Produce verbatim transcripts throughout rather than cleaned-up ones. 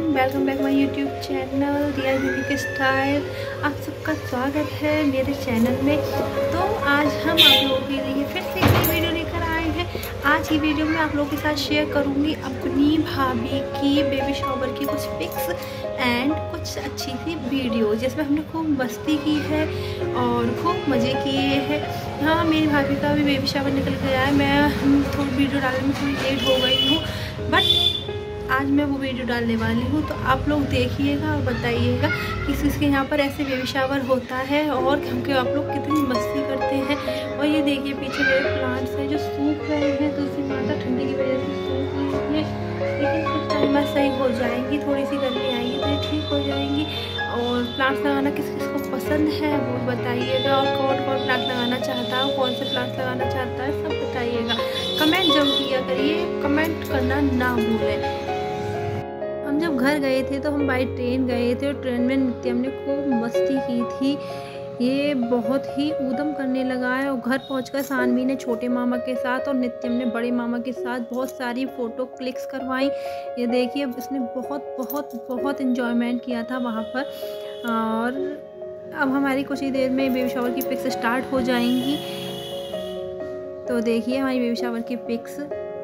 Welcome back my YouTube channel Diya unique style. आप सबका स्वागत है मेरे चैनल में। तो आज हम आप लोगों के लिए फिर से एक वीडियो लेकर आए हैं। आज की वीडियो में आप लोगों के साथ शेयर करूंगी अपनी भाभी की बेबी शावर की कुछ पिक्स एंड कुछ अच्छी सी वीडियो जिसमें हमने खूब मस्ती की है और खूब मज़े किए हैं। हाँ, मेरी भाभी का भी बेबी शावर निकल गया है। मैं थोड़ी वीडियो डालने में थोड़ी लेट हो गई हूँ, बट आज मैं वो वीडियो डालने वाली हूँ। तो आप लोग देखिएगा और बताइएगा किस किसके यहाँ पर ऐसे बेबी शावर होता है और हमके आप लोग कितनी मस्ती करते हैं। और ये देखिए पीछे मेरे प्लांट्स हैं जो सूख रहे हैं, तुलसी माता ठंडी की वजह से सूख रही है, लेकिन कुछ टाइम बाद सही हो जाएंगी। थोड़ी सी गर्मी आएगी तो ये ठीक हो जाएंगी। और प्लांट्स लगाना किस किस को पसंद है वो बताइएगा, और कौन कौन प्लांट लगाना चाहता है, कौन से प्लांट्स लगाना चाहता है सब बताइएगा। कमेंट जरूर किया करिए, कमेंट करना ना भूलें। हम जब घर गए थे तो हम बाई ट्रेन गए थे और ट्रेन में नित्यम ने खूब मस्ती की थी। ये बहुत ही ऊधम करने लगा है। और घर पहुंचकर सानवी ने छोटे मामा के साथ और नित्यम ने बड़े मामा के साथ बहुत सारी फ़ोटो क्लिक्स करवाई। ये देखिए इसने बहुत बहुत बहुत इन्जॉयमेंट किया था वहाँ पर। और अब हमारी कुछ ही देर में बेबी शावर की पिक्स स्टार्ट हो जाएंगी। तो देखिए हमारी बेबी शावर की पिक्स।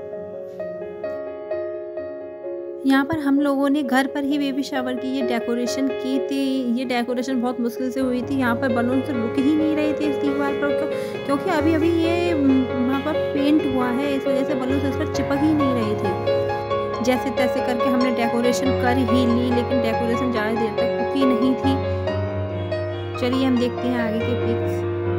यहाँ पर हम लोगों ने घर पर ही बेबी शावर की ये डेकोरेशन की थी। ये डेकोरेशन बहुत मुश्किल से हुई थी। यहाँ पर बलून से रुक ही नहीं रहे थे इस दीवार पर, क्यों क्योंकि अभी अभी ये वहाँ पर पेंट हुआ है, इस वजह से बलून इस पर चिपक ही नहीं रहे थे। जैसे तैसे करके हमने डेकोरेशन कर ही ली, लेकिन डेकोरेशन ज़्यादा देर तक रुकी नहीं थी। चलिए हम देखते हैं आगे के पिक्स।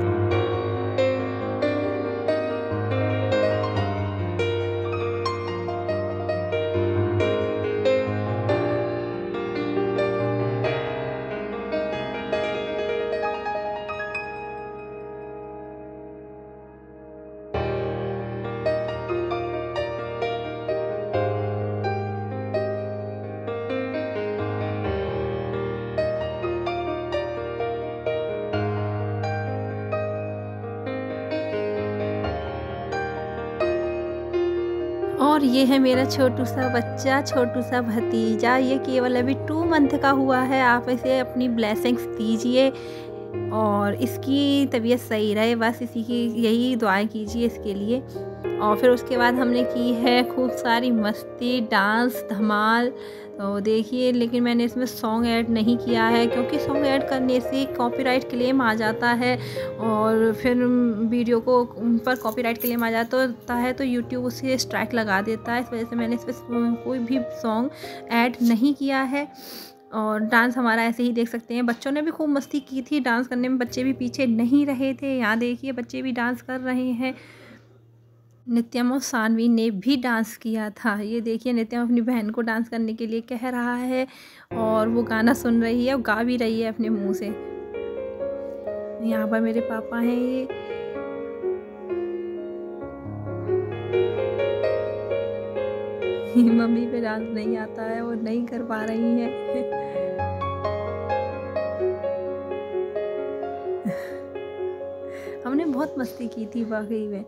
और ये है मेरा छोटू सा बच्चा, छोटू सा भतीजा। ये केवल अभी टू मंथ का हुआ है। आप इसे अपनी ब्लेसिंग्स दीजिए और इसकी तबीयत सही रहे, बस इसी की यही दुआएं कीजिए इसके लिए। और फिर उसके बाद हमने की है खूब सारी मस्ती, डांस, धमाल। तो देखिए, लेकिन मैंने इसमें सॉन्ग ऐड नहीं किया है क्योंकि सॉन्ग ऐड करने से कॉपीराइट क्लेम आ जाता है और फिर वीडियो को पर कॉपीराइट क्लेम आ जाता है तो यूट्यूब उसे स्ट्राइक लगा देता है। इस वजह से मैंने इस पर कोई भी सॉन्ग ऐड नहीं किया है। और डांस हमारा ऐसे ही देख सकते हैं। बच्चों ने भी खूब मस्ती की थी, डांस करने में बच्चे भी पीछे नहीं रहे थे। यहाँ देखिए बच्चे भी डांस कर रहे हैं। नित्यम और सानवी ने भी डांस किया था। ये देखिए नित्यम अपनी बहन को डांस करने के लिए कह रहा है और वो गाना सुन रही है और गा भी रही है अपने मुंह से। यहाँ पर मेरे पापा हैं। ये मम्मी पे डांस नहीं आता है और नहीं कर पा रही है। हमने बहुत मस्ती की थी वाकई में।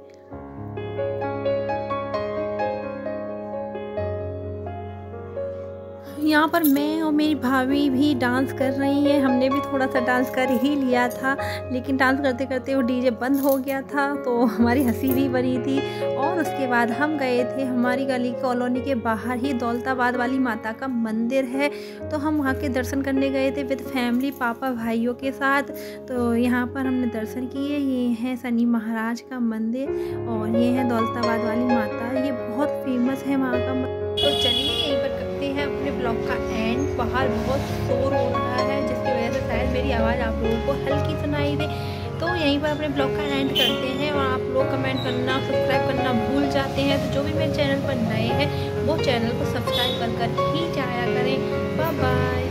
यहाँ पर मैं और मेरी भाभी भी डांस कर रही हैं। हमने भी थोड़ा सा डांस कर ही लिया था, लेकिन डांस करते करते वो डीजे बंद हो गया था तो हमारी हंसी भी बनी थी। और उसके बाद हम गए थे, हमारी गली कॉलोनी के बाहर ही दौलताबाद वाली माता का मंदिर है, तो हम वहाँ के दर्शन करने गए थे विद फैमिली, पापा भाइयों के साथ। तो यहाँ पर हमने दर्शन किए। ये है शनि महाराज का मंदिर और ये है दौलताबाद वाली माता। ये बहुत फेमस है वहाँ का। तो चलिए यहीं पर करते हैं अपने ब्लॉग का एंड। बाहर बहुत शोर हो रहा है जिसकी वजह से शायद मेरी आवाज़ आप लोगों को हल्की सुनाई दे। तो यहीं पर अपने ब्लॉग का एंड करते हैं। और आप लोग कमेंट करना, सब्सक्राइब करना भूल जाते हैं, तो जो भी मेरे चैनल पर नए हैं वो चैनल को सब्सक्राइब कर कर ही जाया करें। Bye bye.